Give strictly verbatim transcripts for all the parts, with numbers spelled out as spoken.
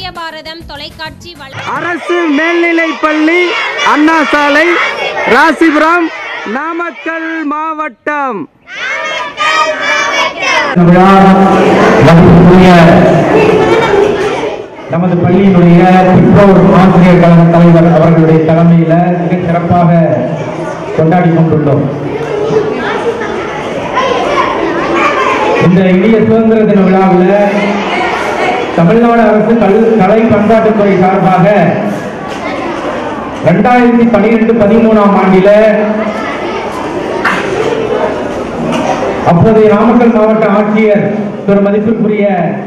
புதிய பாரதம் தொலைக்காட்சி அரசு மேல்நிலைப் பள்ளி அண்ணா சாலை ராசிபுரம் நாமக்கல் மாவட்டம். நமது பள்ளியினுடைய பெற்றோர் ஆசிரியர் கழக தலைவர் அவர்களுடைய தலைமையில் மிக சிறப்பாக கொண்டாடி கொண்டுள்ளோம். இந்த இனிய சுதந்திர தின விழாவில் தமிழ்நாடு அரசு கல் கலை பண்பாட்டுத்துறை சார்பாக இரண்டாயிரத்தி பனிரெண்டு பதிமூணாம் ஆண்டில அப்போதைய நாமக்கல் மாவட்ட ஆட்சியர் திரு மதிப்பிற்குரிய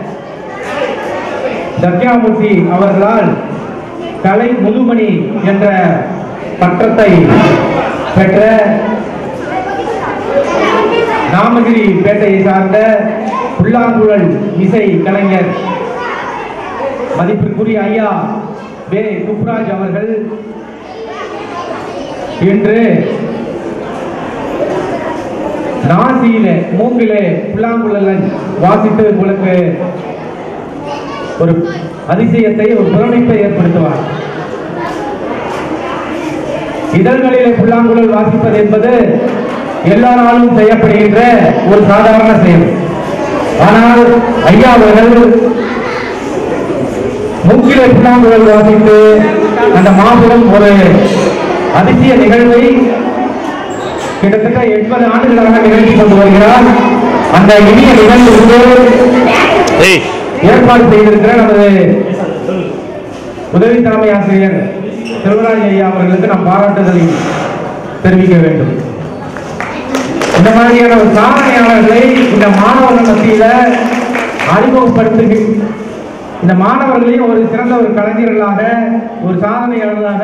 தக்யாமூர்த்தி அவர்களால் கலை முதுமணி என்ற பட்டத்தை பெற்ற நாமகிரி பேட்டையை சார்ந்த புல்லாங்குழல் இசை கலைஞர் மதிப்பிற்குரிய ஐயா வே குப்ராஜ் அவர்கள் இன்று நாசியிலே மூங்கிலே புல்லாங்குழல் வாசித்து உங்களுக்கு ஒரு அதிசயத்தை ஒரு புறமைப்பை ஏற்படுத்துவார். இதழ்களிலே புல்லாங்குழல் வாசிப்பது என்பது எல்லா நாளும் செய்யப்படுகின்ற ஒரு சாதாரண செயல். ஆனால் ஐயா அவர்கள் மூங்கிலே புல்லாங்குழல் வாசித்து அந்த மாபெரும் ஒரு அதிசய நிகழ்வை கிட்டத்தட்ட எண்பது ஆண்டுகளாக நிகழ்த்தி கொண்டு வருகிறார். அந்த இனிய நிகழ்வுக்கு ஏற்பாடு செய்திருக்கிற நமது உதவி தலைமை ஆசிரியர் செல்வராஜ் ஐயா அவர்களுக்கு நாம் பாராட்டுதலை தெரிவிக்க வேண்டும். இந்த மாதிரியான ஒரு சாதனையாளர்களை இந்த மாணவர்கள் மத்தியில அறிமுகப்படுத்து இந்த மாணவர்களையும் ஒரு சிறந்த ஒரு கலைஞர்களாக ஒரு சாதனையாளர்களாக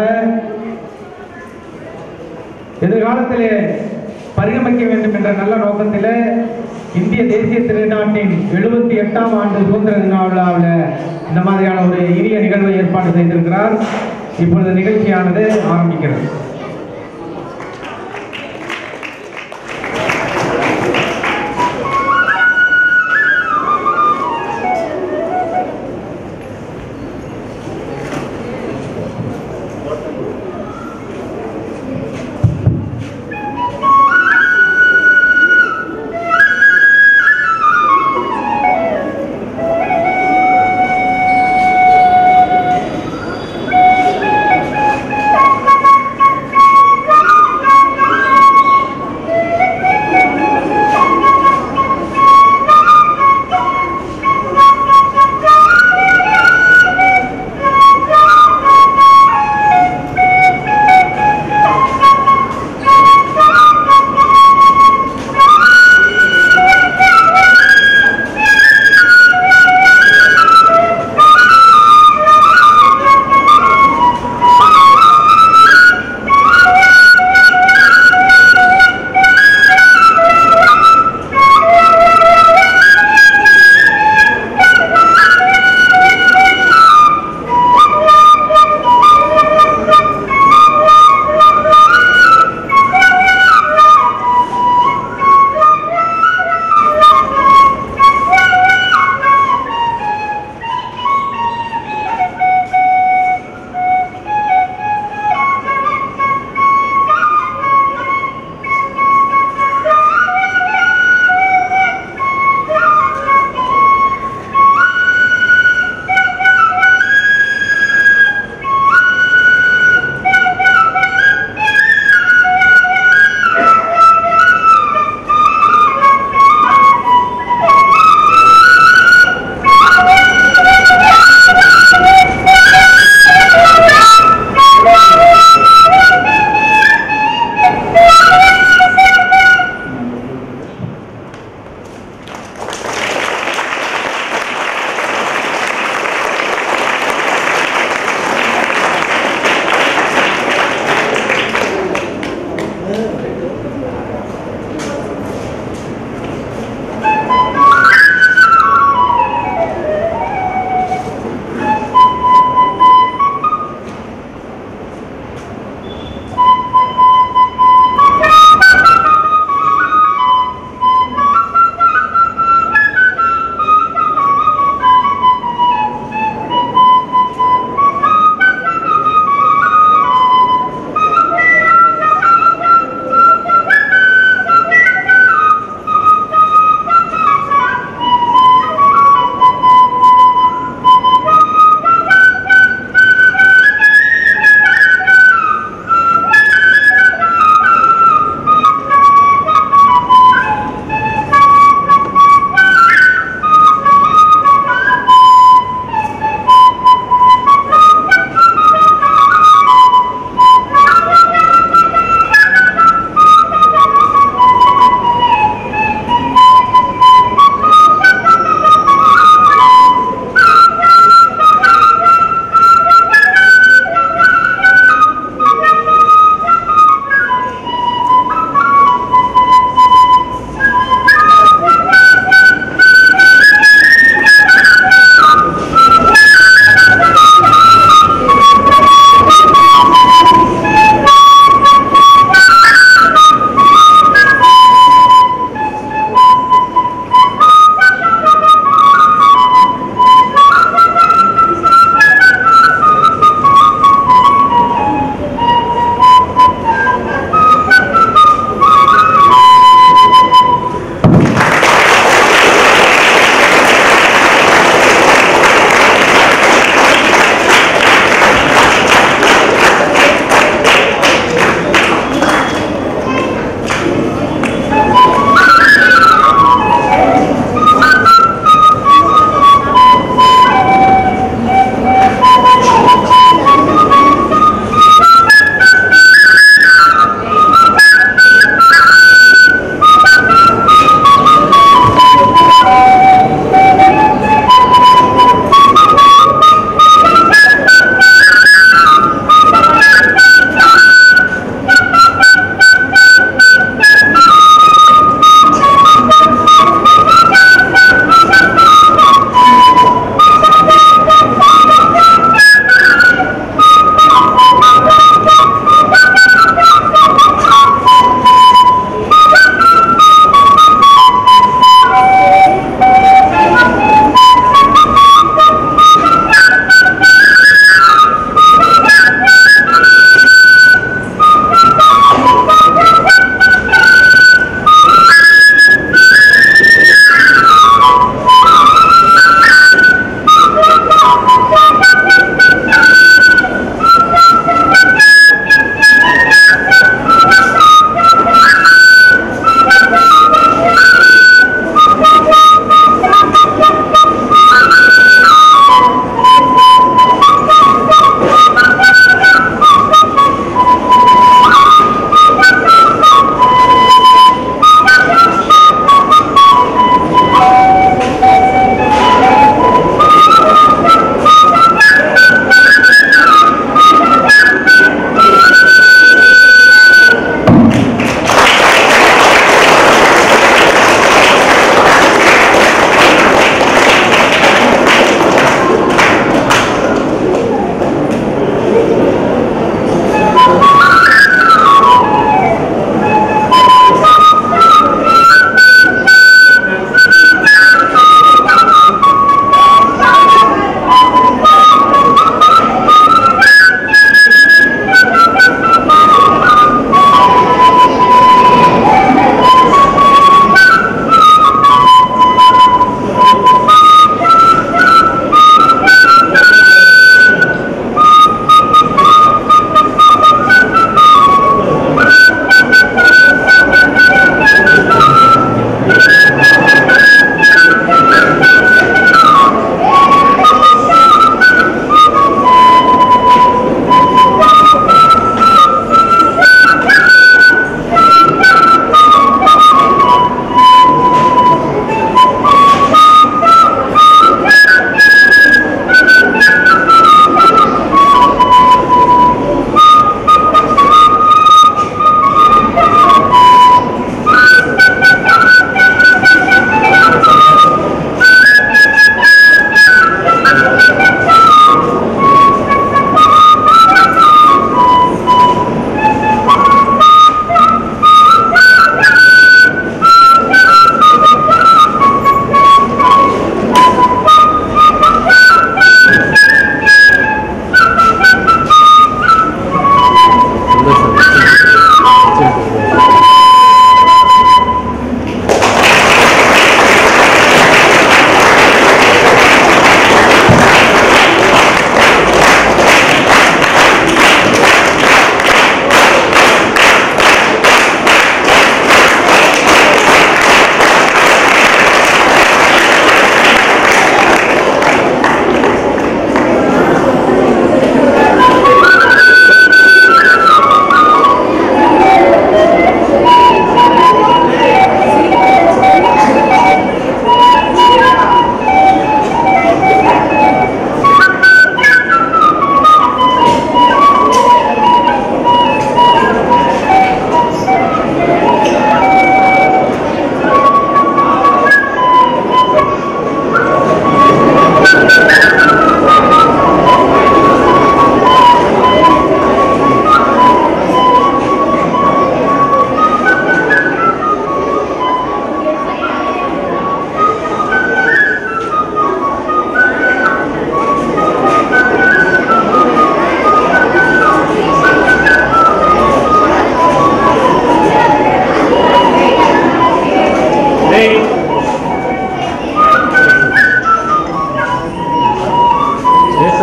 எதிர்காலத்திலே பரிணமிக்க வேண்டும் என்ற நல்ல நோக்கத்தில் இந்திய தேசிய திருநாட்டின் எழுபத்தி எட்டாம் ஆண்டு சுதந்திர தின விழாவில் இந்த மாதிரியான ஒரு இனிய நிகழ்வை ஏற்பாடு செய்திருக்கிறார். இப்பொழுது நிகழ்ச்சியானது ஆரம்பிக்கிறது.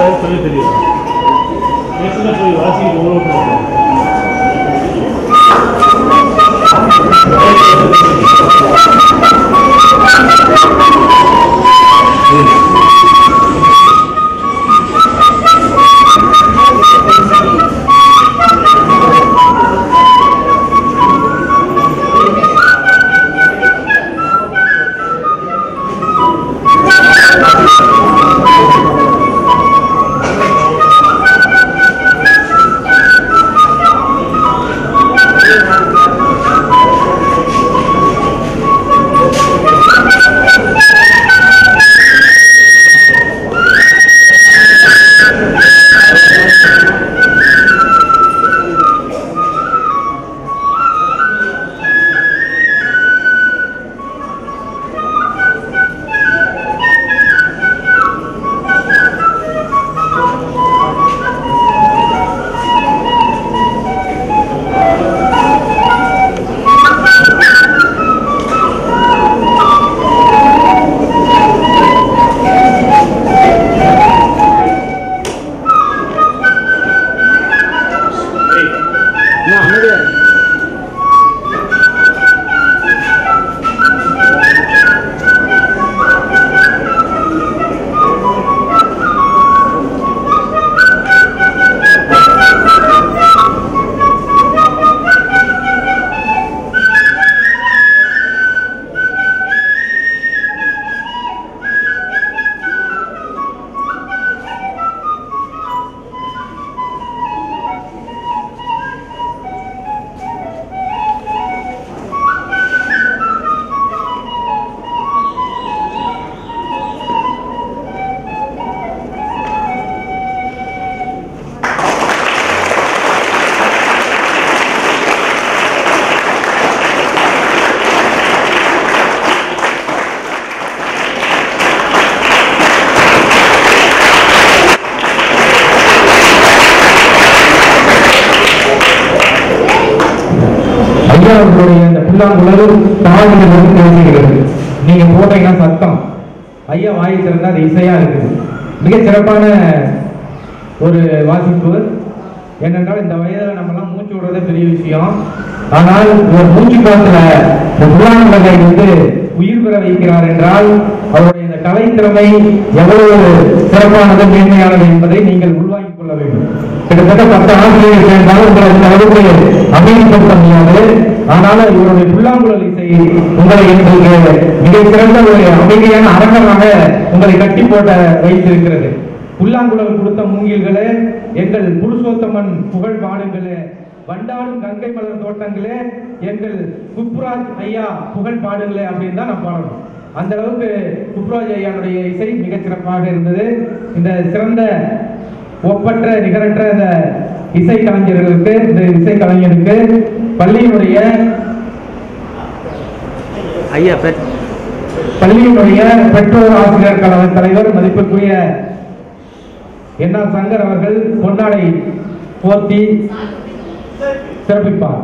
சொல்லி தெரியும் போய் வாசிக்கு உருவாக்க ஐயாவுடைய இந்த புல்லாங்குழல் தாழ்நிலை பேசுகிறது. நீங்க போட்டீங்கன்னா சத்தம் ஐயா வாயை திறந்தா அது இசையா இருக்குது. மிக சிறப்பான ஒரு வாசிப்பு. ஏனென்றால் இந்த வயதுல நம்ம எல்லாம் மூச்சு விடுறதே பெரிய விஷயம். ஆனால் ஒரு மூச்சு காத்துல இந்த புல்லாங்குழலை வந்து உயிர் பெற வைக்கிறார் என்றால் அவருடைய இந்த கலை திறமை எவ்வளவு சிறப்பானது மேன்மையானது என்பதை நீங்கள் உள்வாங்கிக் கொள்ள வேண்டும். கிட்டத்தட்ட பத்து ஆசிரியர்கள் சேர்ந்தாலும் உங்களை இந்த அளவுக்கு அமைதிப்படுத்த முடியாது. ஆனாலும் இவருடைய புல்லாங்குழல் இசை உங்களை எங்களுக்கு மிக சிறந்த ஒரு அமைதியான அரங்கமாக உங்களை கட்டி போட்ட வைத்திருக்கிறது. புல்லாங்குழல் கொடுத்த மூங்கில்களே, எங்கள் புருஷோத்தமன் புகழ் பாடுங்களே, வண்டாடும் கங்கை மலர் தோட்டங்களே, எங்கள் குப்ராஜ் ஐயா புகழ் பாடுங்களே அப்படின்னு தான் நான் பாடணும். அந்த அளவுக்கு குப்ராஜ் ஐயாவுடைய இசை மிகச் சிறப்பாக இருந்தது. இந்த சிறந்த ஒப்பற்ற நிகரற்ற இந்த இசை கலைஞர்களுக்கு, இந்த இசை கலைஞருக்கு பள்ளியினுடைய ஐயா பள்ளியினுடைய பெற்றோர் ஆசிரியர் கழக தலைவர் மதிப்புக்குரிய என் ஆர் சங்கர் அவர்கள் பொன்னாடை போர்த்தி சிறப்பிப்பார்.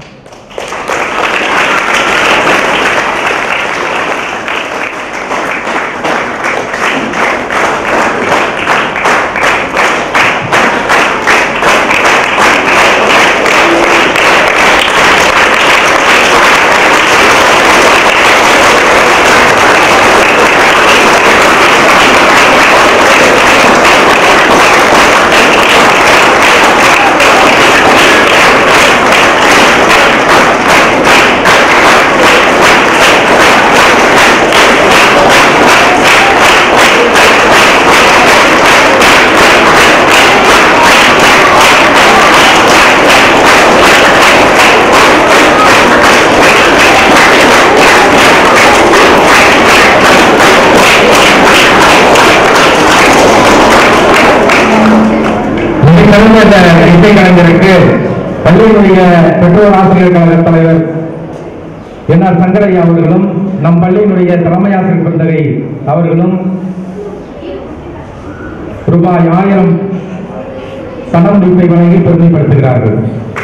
இசை கலைஞருக்கு பள்ளியினுடைய பெற்றோர் ஆசிரியர் கழக தலைவர் என் ஆர் சங்கரையா அவர்களும், நம் பள்ளியினுடைய தலைமை ஆசிரியர் பெருந்தகை அவர்களும் ரூபாய் ஆயிரம் பணமுடிப்பை வழங்கி பெருமைப்படுத்துகிறார்கள்.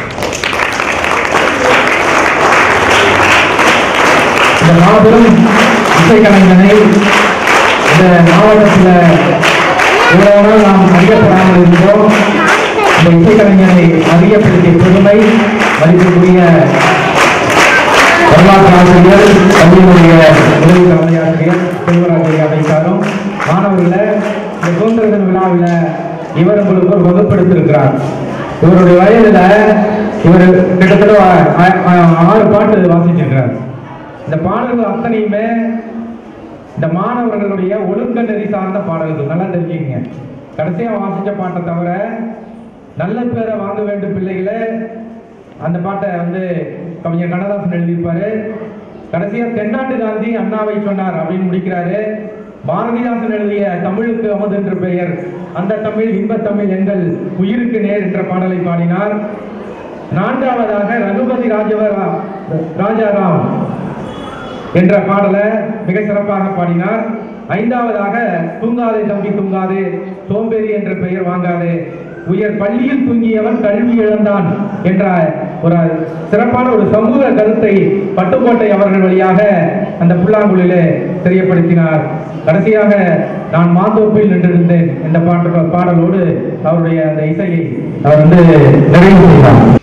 இந்த மாபெரும் இசை கலைஞனை இந்த மாவட்டத்தில் இவ்வளவு நாம் அறியப்படாமல் இருந்தோம். இந்த இசைக்கலைஞரை அறியப்படுத்திய பெருமை மதிப்புக்குரிய வரலாற்று ஆசிரியர், கல்வியினுடைய உதவி தலைமை ஆசிரியர் செல்வராஜ் ஐயா வைத்தாலும் மாணவர்களை இந்த சுதந்திர தின விழாவில் இவர் உங்களுக்கு ஒரு வகுப்படுத்திருக்கிறார். இவருடைய வயதுல இவர் கிட்டத்தட்ட ஆறு பாட்டு வாசிச்சிருக்கிறார். இந்த பாடல்கள் அத்தனையுமே இந்த மாணவர்களுடைய ஒழுக்க நெறி சார்ந்த பாடல்கள். நல்லா தெரிஞ்சுக்கங்க. கடைசியா வாசிச்ச பாட்டை தவிர நல்ல பேரை வாங்க வேண்டும் பிள்ளைகளை, அந்த பாட்டை வந்து கவிஞர் கண்ணதாசன் எழுதியிருப்பாரு. கடைசியா தென்னாட்டு காந்தி அண்ணாவை சொன்னார் அப்படின்னு முடிக்கிறாரு. பாரதிதாசன் எழுதிய தமிழுக்கு அமுது என்ற பெயர், அந்த தமிழ் இன்ப தமிழ் எங்கள் உயிருக்கு நேர் என்ற பாடலை பாடினார். நான்காவதாக ரகுபதி ராஜவர் ராஜாராம் என்ற பாடலை மிக சிறப்பாக பாடினார். ஐந்தாவதாக தூங்காதே தம்பி தூங்காதே சோம்பேறி என்ற பெயர் வாங்காதே உயர் பள்ளியில் தூங்கியவன் கல்வி இழந்தான் என்ற ஒரு சிறப்பான ஒரு சமூக கருத்தை பட்டுக்கோட்டை அவர்கள் வழியாக அந்த புல்லாங்குழிலே தெரியப்படுத்தினார். கடைசியாக நான் மாந்தோப்பில் நின்றிருந்தேன் என்ற பாட்டு பாடலோடு அவருடைய அந்த இசையை அவர் வந்து நிறைவு செய்தார்.